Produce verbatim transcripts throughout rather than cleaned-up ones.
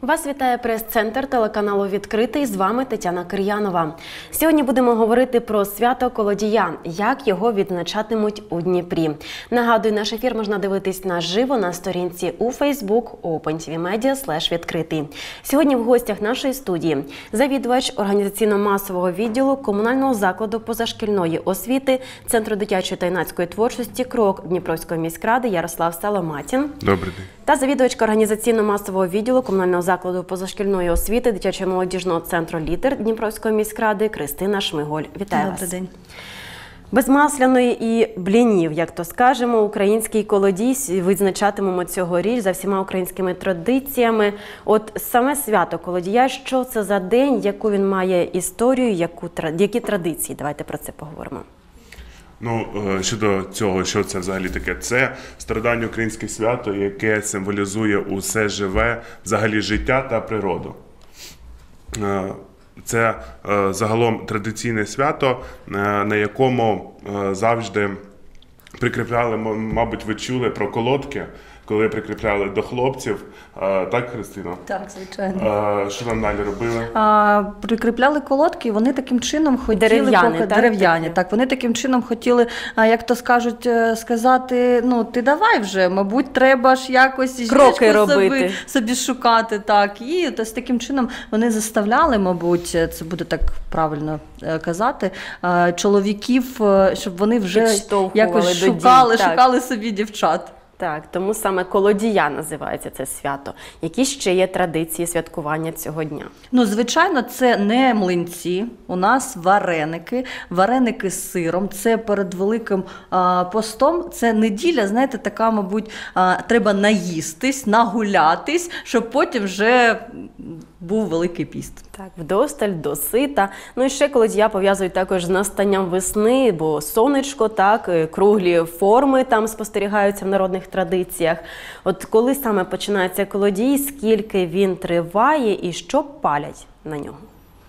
Вас вітає прес-центр телеканалу «Відкритий». З вами Тетяна Кир'янова. Сьогодні будемо говорити про свято Колодія, як його відзначатимуть у Дніпрі. Нагадую, наш ефір можна дивитись наживо на сторінці у Facebook OpenTVMedia слеш відкритий. Сьогодні в гостях нашої студії завідувач організаційно-масового відділу комунального закладу позашкільної освіти Центру дитячої та юнацької творчості «Крок» Дніпровської міськради Ярослав Соломатін. Добрий день. Та завідувачка організаційно-масового відділу комунального закладу позашкільної освіти дитячого молодіжного центру «Лідер» Дніпровської міськради Кристина Шмиголь. Вітаю вас. Добрий день. Без масляної і блінів, як то скажемо, український колодій відзначатимемо цьогоріч за всіма українськими традиціями. От саме свято Колодія, що це за день, яку він має історію, яку, які традиції? Давайте про це поговоримо. Ну, щодо цього, що це взагалі таке? Це стародавнє українське свято, яке символізує усе живе, взагалі життя та природу. Це загалом традиційне свято, на якому завжди прикріпляли, мабуть, ви чули про колодки, коли прикріпляли до хлопців. Так, Христина? Так, звичайно. Що нам далі робили? А, прикріпляли колодки, і вони таким чином хотіли... Дерев'яні, поки, так? Дерев'яні, так. Вони таким чином хотіли, як то скажуть, сказати, ну, ти давай вже, мабуть, треба ж якось кроки робити. Собі, собі шукати, так. І ось таким чином вони заставляли, мабуть, це буде так правильно казати, чоловіків, щоб вони вже якось шукали, шукали собі дівчат. Так, тому саме Колодія називається це свято. Які ще є традиції святкування цього дня? Ну, звичайно, це не млинці, у нас вареники, вареники з сиром, це перед Великим а, постом, це неділя, знаєте, така, мабуть, а, треба наїстись, нагулятись, щоб потім вже був Великий піст. Так, вдосталь, досита. Ну і ще Колодія пов'язують також з настанням весни, бо сонечко, так, круглі форми там спостерігаються в народних традиціях. От коли саме починається Колодій, скільки він триває і що палять на нього?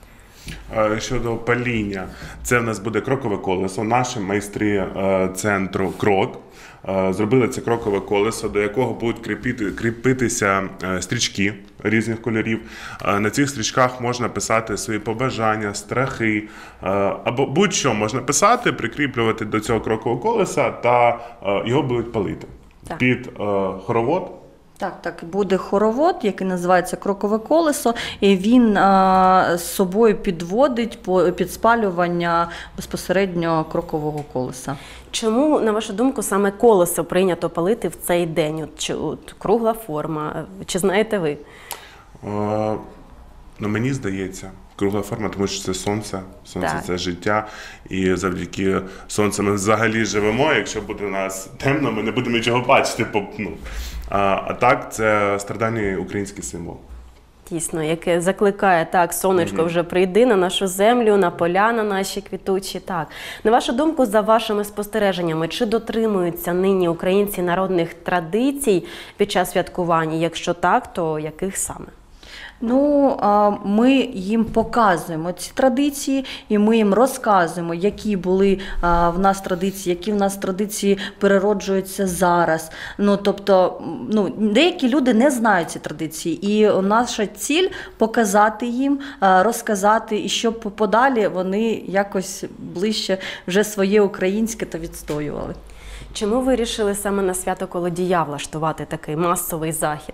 Щодо паління, це в нас буде крокове колесо. Наші майстри центру «Крок» зробили це крокове колесо, до якого будуть кріпити, кріпитися стрічки різних кольорів. На цих стрічках можна писати свої побажання, страхи, або будь-що можна писати, прикріплювати до цього крокового колеса, та його будуть палити. Так. Під хоровод. Так, так, буде хоровод, який називається крокове колесо, і він а, з собою підводить по, під спалювання безпосередньо крокового колеса. Чому, на вашу думку, саме колесо прийнято палити в цей день? От, чи, от, кругла форма, чи знаєте ви? О, ну, мені здається, кругла форма, тому що це сонце, сонце – це життя, і завдяки сонцю ми взагалі живемо. Якщо буде у нас темно, ми не будемо нічого бачити. Ну. А, а так, це стародавній український символ. Дійсно, яке закликає, так, сонечко вже прийди на нашу землю, на поля на наші квітучі. Так. На вашу думку, за вашими спостереженнями, чи дотримуються нині українці народних традицій під час святкування? Якщо так, то яких саме? Ну, ми їм показуємо ці традиції, і ми їм розказуємо, які були в нас традиції, які в нас традиції перероджуються зараз. Ну, тобто, ну, деякі люди не знають ці традиції, і наша ціль – показати їм, розказати, і щоб подалі вони якось ближче вже своє українське та відстоювали. Чому ви вирішили саме на свято Колодія влаштувати такий масовий захід?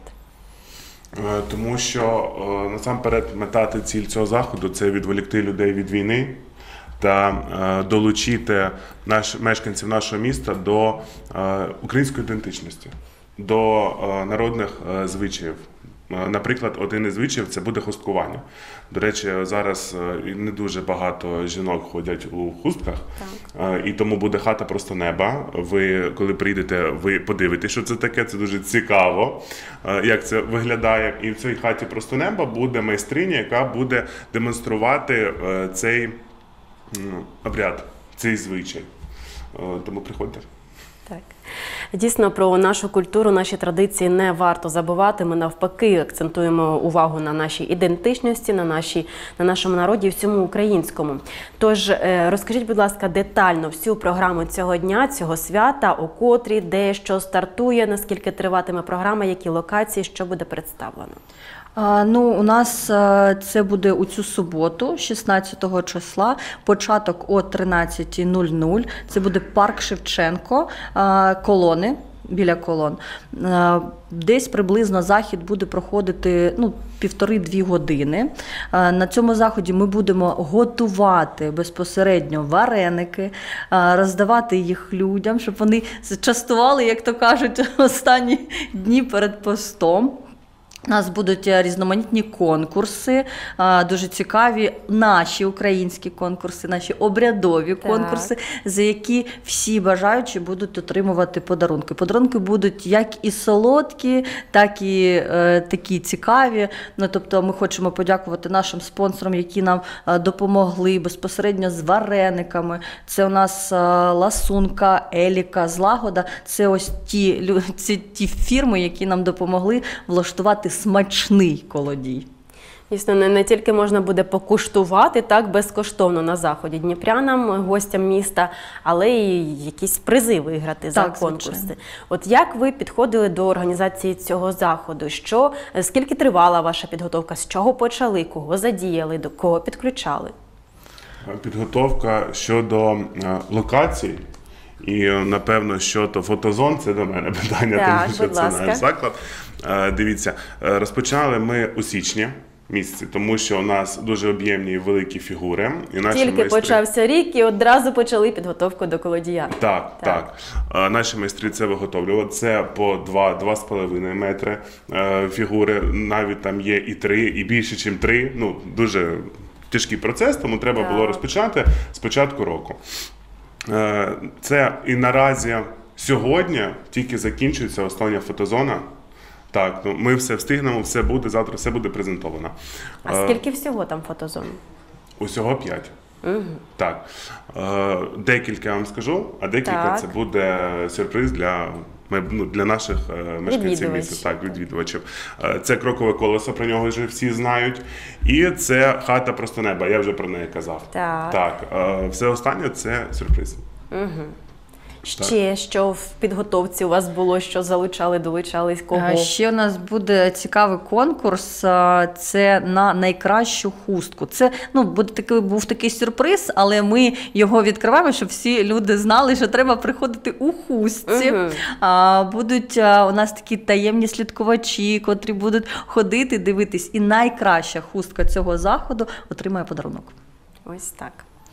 Тому що, насамперед, мета та ціль цього заходу – це відволікти людей від війни та долучити наш, мешканців нашого міста до української ідентичності, до народних звичаїв. Наприклад, один із звичаїв – це буде хусткування. До речі, зараз не дуже багато жінок ходять у хустках, так. І тому буде хата просто неба. Ви, коли прийдете, ви подивитесь, що це таке, це дуже цікаво, як це виглядає. І в цій хаті просто неба буде майстриня, яка буде демонструвати цей обряд, цей звичай. Тому приходьте. Так. Дійсно, про нашу культуру, наші традиції не варто забувати. Ми навпаки акцентуємо увагу на нашій ідентичності, на, нашій, на нашому народі і всьому українському. Тож, розкажіть, будь ласка, детально всю програму цього дня, цього свята, о котрій, де, що стартує, наскільки триватиме програма, які локації, що буде представлено. А, Ну, у нас а, це буде у цю суботу, шістнадцятого числа, початок о тринадцятій нуль нуль. Це буде парк Шевченко, а, колони. Біля колон. Е, Десь приблизно захід буде проходити ну, півтори-дві години. Е, На цьому заході ми будемо готувати безпосередньо вареники, е, роздавати їх людям, щоб вони частували, як то кажуть, останні дні перед постом. У нас будуть різноманітні конкурси, а, дуже цікаві наші українські конкурси, наші обрядові Так. конкурси, за які всі бажаючі будуть отримувати подарунки. Подарунки будуть як і солодкі, так і е, такі цікаві. Ну, тобто ми хочемо подякувати нашим спонсорам, які нам е, допомогли безпосередньо з варениками. Це у нас е, Ласунка, Еліка, Злагода. Це ось ті, лю- ці, ті фірми, які нам допомогли влаштувати смачний колодій. Дійсно, не, не тільки можна буде покуштувати так безкоштовно на заході дніпрянам, гостям міста, але й якісь призи виграти за Так, конкурси. звичайно. От як ви підходили до організації цього заходу? Що, скільки тривала ваша підготовка? З чого почали? Кого задіяли? До кого підключали? Підготовка щодо е, локацій і, напевно, щодо фотозон, це до мене питання, Так, тому що будь це ласка. наш заклад. Е, Дивіться, е, розпочинали ми у січні місяці, тому що у нас дуже об'ємні і великі фігури. І наші Тільки майстри... почався рік і одразу почали підготовку до колодія. Так, Так. так. Е, Наші майстри це виготовлювали. Це по два-два з половиною метри е, фігури. Навіть там є і три, і більше, ніж три. Ну, дуже тяжкий процес, тому треба Так. було розпочати з початку року. Е, Це і наразі сьогодні тільки закінчується остання фотозона. Так, ну ми все встигнемо, все буде, завтра все буде презентовано. А Е, скільки всього там фотозон? Усього п'ять. Угу. Так. Е, Декілька я вам скажу, а декілька Так. це буде сюрприз для, майб- ну, для наших е, мешканців Відвідувачів. міста. Так, відвідувачів. Е, Це крокове колесо, про нього вже всі знають. І це хата просто неба, я вже про неї казав. Так. Так, е, все останнє це сюрприз. Ще що в підготовці у вас було, що залучали, долучались, кого? А Ще у нас буде цікавий конкурс. а, Це на найкращу хустку. Це ну буде такий був такий сюрприз, але ми його відкриваємо, щоб всі люди знали, що треба приходити у хустці. Мгм. А, Будуть а, у нас такі таємні слідкувачі, котрі будуть ходити, дивитись. І найкраща хустка цього заходу отримає подарунок. Ось так.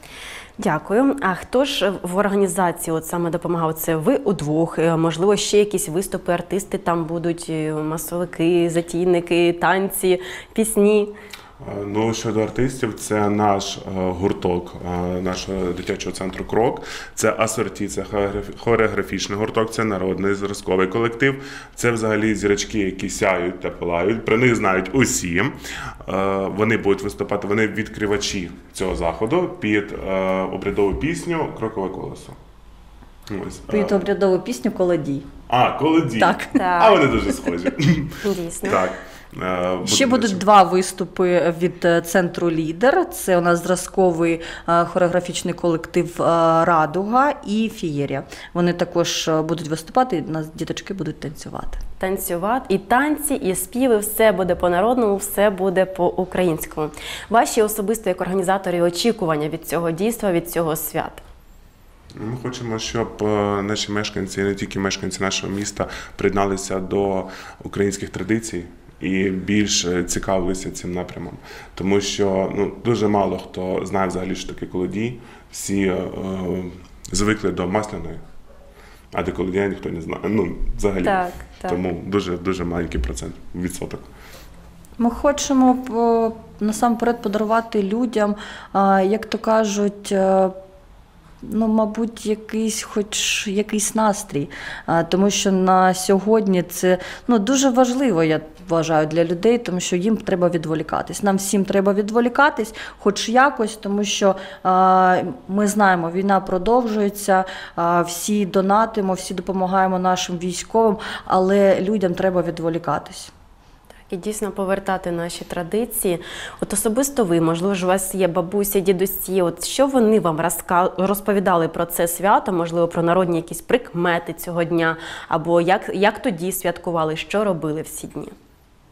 Дякую. А хто ж в організації от саме допомагав? Це ви удвох? Е, Можливо, ще якісь виступи, артисти там будуть, е, масовики, затійники, танці, пісні? Е, Ну, щодо артистів, це наш е, гурток е, нашого дитячого центру «Крок». Це асорті, це хореограф- хореографічний гурток, це народний зразковий колектив. Це взагалі зірочки, які сяють та палають. Про них знають усі. Е, Вони будуть виступати, вони відкривачі цього заходу під е, обрядову пісню «Крокове колесо». Ось. Під Е, обрядову пісню «Колодій». А, колоді. Так. Так. А вони дуже схожі. Дійсно. Так. Е, Ще буде будуть дуже- два виступи від е, центру «Лідер». Це у нас зразковий е, хореографічний колектив е, «Радуга» і «Фієрія». Вони також е, будуть виступати, і у нас діточки будуть танцювати. Танцювати, і танці, і співи, все буде по-народному, все буде по-українському. Ваші особисто як організатори очікування від цього дійства, від цього свята? Ми хочемо, щоб е, наші мешканці, і не тільки мешканці нашого міста, приєдналися до українських традицій і більш е, цікавилися цим напрямом. Тому що ну, дуже мало хто знає взагалі, що таке колодій. Всі е, звикли до масляної, а до колодія ніхто не знає. Ну, взагалі. Так, так. Тому дуже, дуже маленький процент, відсоток. Ми хочемо по- насамперед подарувати людям, е, як то кажуть, е, ну, мабуть, якийсь, хоч якийсь настрій, А, тому що на сьогодні це ну, дуже важливо, я вважаю, для людей, тому що їм треба відволікатись. Нам всім треба відволікатись, хоч якось, тому що а, ми знаємо, війна продовжується, а, всі донатимо, всі допомагаємо нашим військовим, але людям треба відволікатись. І дійсно повертати наші традиції. От особисто ви, можливо, ж у вас є бабуся, дідусі, от що вони вам розка- розповідали про це свято, можливо, про народні якісь прикмети цього дня, або як, як тоді святкували, що робили всі дні?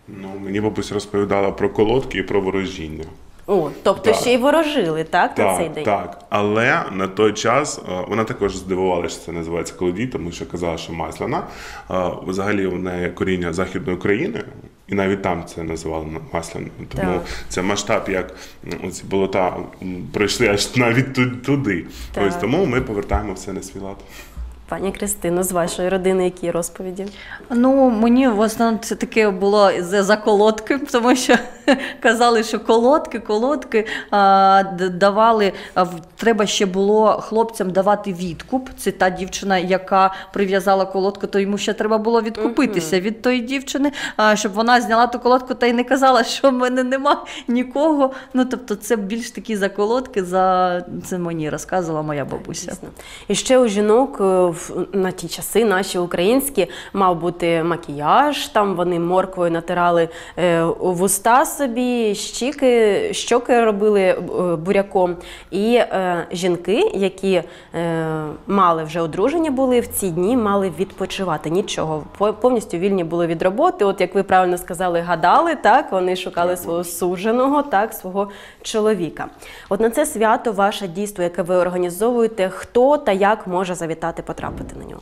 Ну, мені бабуся розповідала про колодки і про ворожіння. О, тобто Так. ще й ворожили, так, на цей Так, день? так. Але на той час е, вона також здивувалася, що це називається колодій, тому що казала, що масляна. Е, Взагалі в неї коріння Західної України, і навіть там це називали масляною. Тому Так. це масштаб, як м, ці болота м, пройшли аж навіть ту- туди. Так. Ось тому ми повертаємо все на свій лад. Пані Кристино, з вашої родини які розповіді? Ну, мені в основному це таке було за за колодки, тому що казали, що колодки, колодки а, д- давали, а, в- треба ще було хлопцям давати відкуп. Це та дівчина, яка прив'язала колодку, то йому ще треба було відкупитися від тої дівчини, а, щоб вона зняла ту колодку та й не казала, що в мене нема нікого. Ну, тобто це більш такі заколодки, за це мені розказувала моя бабуся. Дійсно. І ще у жінок е, в- на ті часи, наші українські, мав бути макіяж, там вони морквою натирали е, в уста собі, щіки, щоки робили е, буряком. І е, жінки, які е, мали вже одружені були, в ці дні мали відпочивати. Нічого, по- повністю вільні були від роботи. От як ви правильно сказали, гадали, так, вони шукали свого суженого, так, свого чоловіка. От на це свято, ваше дійство, яке ви організовуєте, хто та як може завітати, потрапити на нього?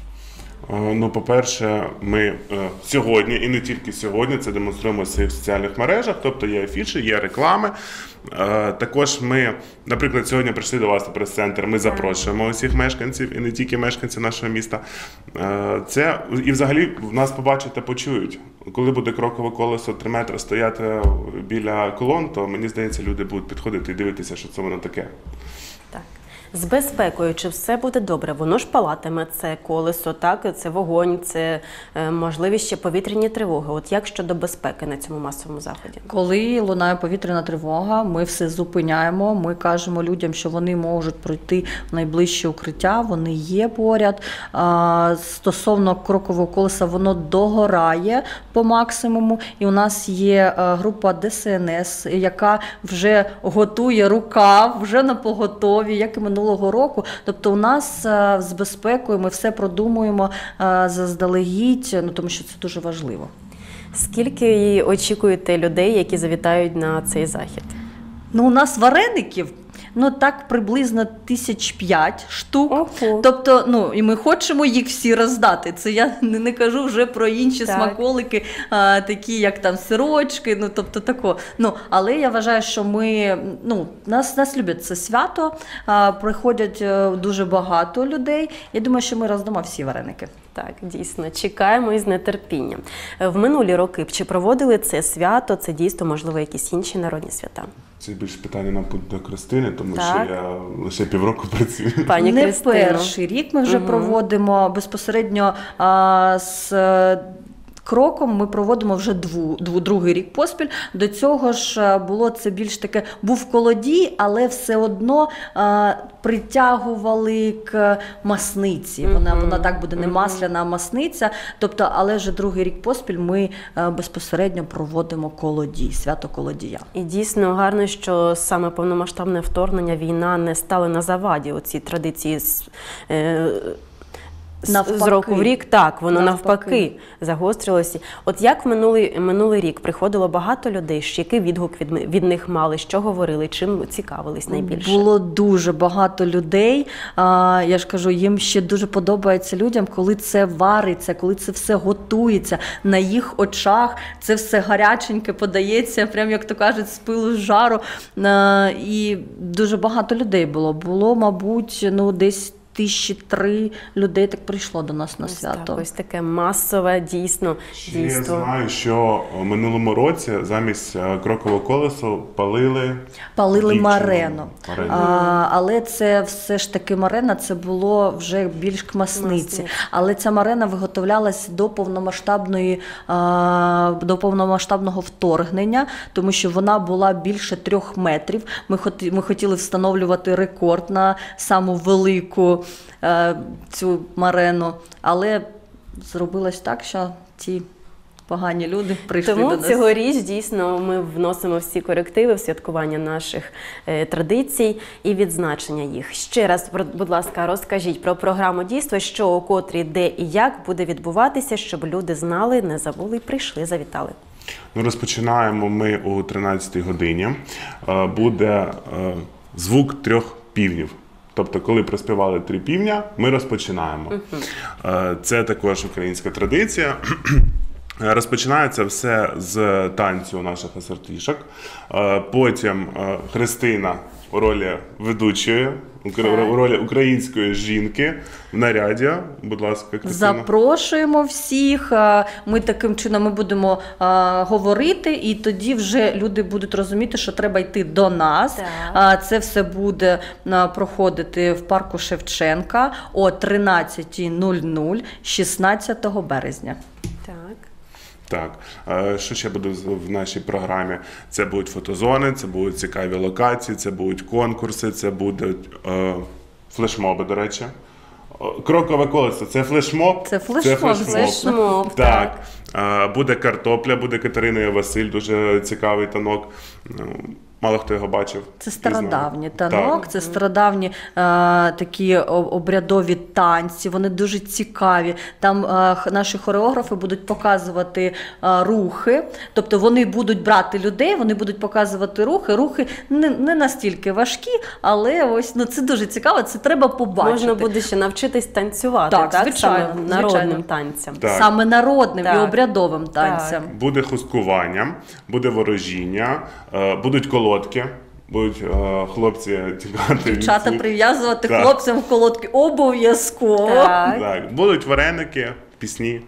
Е, Ну, по-перше, ми е, сьогодні, і не тільки сьогодні, це демонструємо в своїх соціальних мережах, тобто є афіші, є реклами. Е, Також ми, наприклад, сьогодні прийшли до вас на прес-центр, ми запрошуємо усіх мешканців, і не тільки мешканців нашого міста. Е, Це, і взагалі нас побачать та почують. Коли буде крокове колесо три метри стояти біля колон, то, мені здається, люди будуть підходити і дивитися, що це воно таке. Так. З безпекою, чи все буде добре? Воно ж палатиме, це колесо, так? Це вогонь, це е, можливі ще повітряні тривоги. От як щодо безпеки на цьому масовому заході? Коли лунає повітряна тривога, ми все зупиняємо, ми кажемо людям, що вони можуть пройти в найближче укриття, вони є поряд. А, Стосовно крокового колеса, воно догорає по максимуму, і у нас є а, група Де Ес Ен Ес, яка вже готує рукав, вже на поготові, як і минулого року. Тобто у нас а, з безпекою ми все продумуємо а, заздалегідь, ну, тому що це дуже важливо. Скільки очікуєте людей, які завітають на цей захід? Ну, у нас вареників, ну, так приблизно тисяч п'ять штук. Ого. Тобто, ну, і ми хочемо їх всі роздати. Це я не, не кажу вже про інші Так. смаколики, а, такі як там сирочки, ну, тобто тако. Ну, але я вважаю, що ми, ну, нас, нас люблять це свято, а, приходять е, дуже багато людей. Я думаю, що ми роздамо всі вареники. Так, дійсно, чекаємо із нетерпінням. В минулі роки чи проводили це свято, це дійство, можливо, якісь інші народні свята? Це більше питання нам буде до Кристини, тому Так. що я лише півроку працюю. Пані Не Кристино. перший рік ми вже Мгм. проводимо безпосередньо а, з е, кроком. Ми проводимо вже дву, дву, другий рік поспіль. До цього ж е, було це більш таке, був колодій, але все одно а, притягували к масниці. Вона, Мгм. вона так буде не Мгм. масляна, а масниця. Тобто, але вже другий рік поспіль ми е, безпосередньо проводимо колодій, свято колодія. І дійсно гарно, що саме повномасштабне вторгнення, війна не стали на заваді оці традиції з, е, з- Навпаки. з року в рік. Так, воно навпаки, Навпаки. загострилося. От як в минулий, минулий рік приходило багато людей, що який відгук від, від них мали, що говорили, чим цікавились найбільше? Було дуже багато людей. А, я ж кажу, їм ще дуже подобається людям, коли це вариться, коли це все готується на їх очах. Це все гаряченьке подається, прям як то кажуть, з пилу з жару. А, і дуже багато людей було. Було, мабуть, ну десь тисячі три людей так прийшло до нас на Ось свято. так, ось таке масове, дійсно, Ще я дійство. знаю, що в минулому році замість е, крокового колесу палили Палили дівчину. марено. Марено. А, але це все ж таки марена, це було вже більш к масниці. Масниці. Але ця марена виготовлялась до повномасштабної, а, до повномасштабного вторгнення, тому що вона була більше трьох метрів. Ми, хоті, ми хотіли встановлювати рекорд на саму велику е, цю марену, але зробилось так, що ці погані люди прийшли Тому до нас. цьогоріч дійсно ми вносимо всі корективи в святкування наших е, традицій і відзначення їх. Ще раз, про- будь ласка, розкажіть про програму дійства, що у котрій, де і як буде відбуватися, щоб люди знали, не забули і прийшли, завітали. Ну, розпочинаємо ми о тринадцятій годині. Е, Буде е, звук трьох півнів. Тобто, коли проспівали три півня, ми розпочинаємо. Е, Це також українська традиція. Розпочинається все з танцю наших асортішок. Е, Потім е, Христина у ролі ведучої, у ролі української жінки в наряді. Будь ласка, Христина. Запрошуємо всіх. Ми таким чином ми будемо а, говорити, і тоді вже люди будуть розуміти, що треба йти до нас. Так. Це все буде а, проходити в парку Шевченка о тринадцятій нуль нуль шістнадцятого березня. Так. Так, Е, що ще буде в- в нашій програмі? Це будуть фотозони, це будуть цікаві локації, це будуть конкурси, це будуть е, флешмоби, до речі. О, Крокове колесо, це флешмоб? Це флешмоб, флешмоб, Так. Е, Буде картопля, буде Катерина і Василь, дуже цікавий танок. Ну, мало хто його бачив. Це і знає. стародавній танок, Так. це стародавні е, такі о- обрядові танці, вони дуже цікаві. Там е, х- наші хореографи будуть показувати е, рухи, тобто вони будуть брати людей, вони будуть показувати рухи. Рухи не, не настільки важкі, але ось ну, це дуже цікаво, це треба побачити. Можна буде ще навчитись танцювати, Так, так? звичайно, Саме народним звичайно. танцям. Так. Саме народним і Так. обрядовим танцям. Буде хускування, буде ворожіння, е, будуть колодки, будуть е, хлопці тікати. від Дівчата цих- прив'язувати Так. хлопцям в колодки обов'язково. Так. Так, будуть вареники, пісні.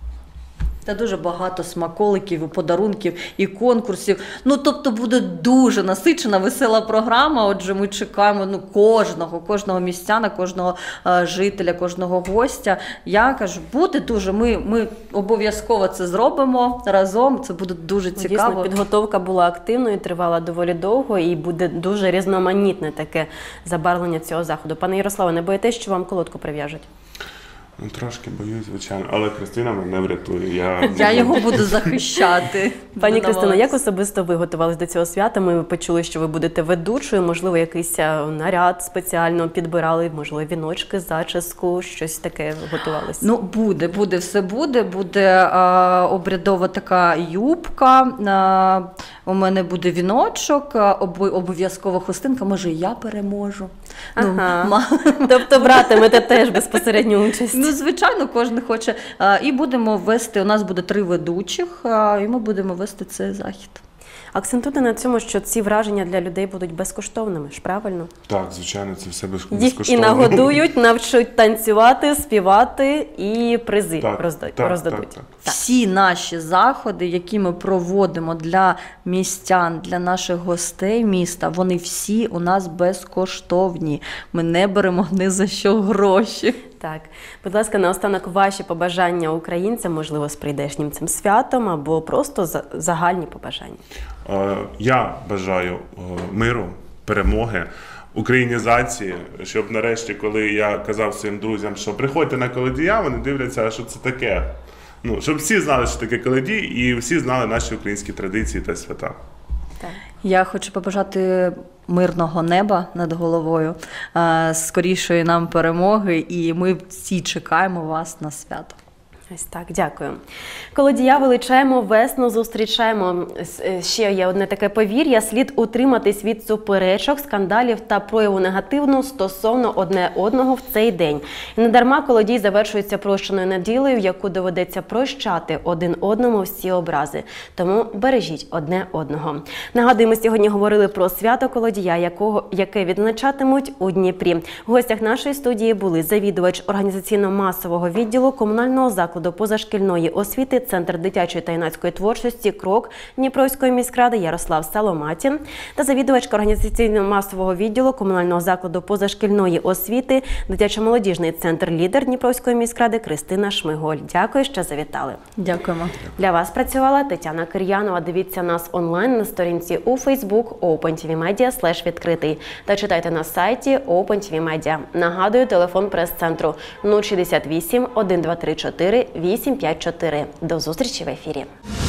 Та дуже багато смаколиків, і подарунків, і конкурсів. Ну, тобто буде дуже насичена, весела програма. Отже, ми чекаємо ну, кожного, кожного містяна, кожного е, жителя, кожного гостя. Я кажу, буде дуже. Ми, ми обов'язково це зробимо разом. Це буде дуже цікаво. Дійсно, підготовка була активною, тривала доволі довго і буде дуже різноманітне таке забарвлення цього заходу. Пане Ярославе, не боїтесь, що вам колодку прив'яжуть? Ну, трошки боюсь, звичайно, але Христина мене врятує. Я, Я його буду захищати. Пані Буду Кристино, як намагатися. особисто ви готувалися до цього свята? Ми почули, що ви будете ведучою, можливо, якийсь а, наряд спеціально підбирали, можливо, віночки, зачіску, щось таке готувалися? Ну, буде, буде, все буде. Буде а, обрядова така юбка, а, у мене буде віночок, а, обо- обов'язково хустинка, може і я переможу. Ага. Ну, ма- Тобто братимете теж безпосередню участь? ну, звичайно, кожен хоче. А, і будемо вести, у нас буде три ведучих, а, і ми будемо вести цей захід. Акцентуйте на цьому, що ці враження для людей будуть безкоштовними, ж правильно? Так, звичайно, це все без- Їх і безкоштовно. нагодують, навчать танцювати, співати і призи Так, розда- так, роздадуть. так, так. Всі наші заходи, які ми проводимо для містян, для наших гостей міста, вони всі у нас безкоштовні. Ми не беремо ні за що гроші. Так, будь ласка, наостанок ваші побажання українцям, можливо, з прийдешнім цим святом, або просто за- загальні побажання. Е, Я бажаю е, миру, перемоги, українізації, щоб нарешті, коли я казав своїм друзям, що приходьте на колодія, вони дивляться, а що це таке. Ну, щоб всі знали, що таке колодій, і всі знали наші українські традиції та свята. Так. Я хочу побажати мирного неба над головою, е, скорішої нам перемоги, і ми всі чекаємо вас на свято. Ось так, дякую. Колодія величаємо, весну зустрічаємо. С- е, Ще є одне таке повір'я. Слід утриматись від суперечок, скандалів та прояву негативну стосовно одне одного в цей день. І недарма колодій завершується прощеною неділею, яку доведеться прощати один одному всі образи. Тому бережіть одне одного. Нагадую, ми сьогодні говорили про свято колодія, якого, яке відзначатимуть у Дніпрі. В гостях нашої студії були завідувач організаційно-масового відділу комунального закладу позашкільної освіти, Центр дитячої та юнацької творчості «Крок» Дніпровської міськради Ярослав Саломатін та завідувачка організаційно-масового відділу комунального закладу позашкільної освіти, дитячо-молодіжний центр «Лідер» Дніпровської міськради Кристина Шмиголь. Дякую, що завітали. Дякуємо. Для вас працювала Тетяна Кир'янова. Дивіться нас онлайн на сторінці у Facebook OpenTVMedia слеш відкритий та читайте на сайті OpenTVMedia. Нагадую, телефон прес-центру нуль шістдесят вісім, один два три чотири, вісім п'ять чотири. До зустрічі в ефірі.